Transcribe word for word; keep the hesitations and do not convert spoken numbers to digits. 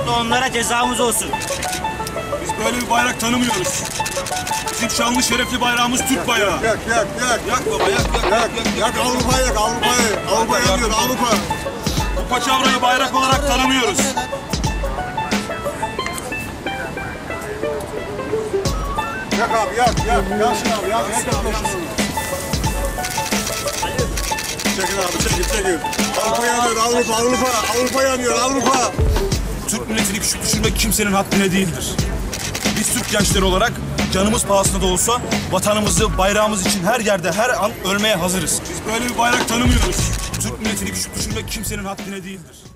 Bu da onlara cezamız olsun. Biz böyle bir bayrak tanımıyoruz. Bizim şanlı şerefli bayrağımız Türk bayrağı. Yak yak yak. Yak baba yak yak Yak yak. Yak Avrupa'ya yak Avrupa'ya. Avrupa yanıyor Avrupa. Bu paçavrayı bayrak olarak tanımıyoruz. Yak abi yak yak. Yaksın abi yak. Yak yak. Çekin abi çekin çekin. Avrupa yanıyor Avrupa Avrupa. Avrupa yanıyor Avrupa. Türk milletini küçük düşürmek kimsenin haddine değildir. Biz Türk gençleri olarak canımız pahasına da olsa vatanımızı, bayrağımız için her yerde, her an ölmeye hazırız. Biz böyle bir bayrak tanımıyoruz. Türk milletini küçük düşürmek kimsenin haddine değildir.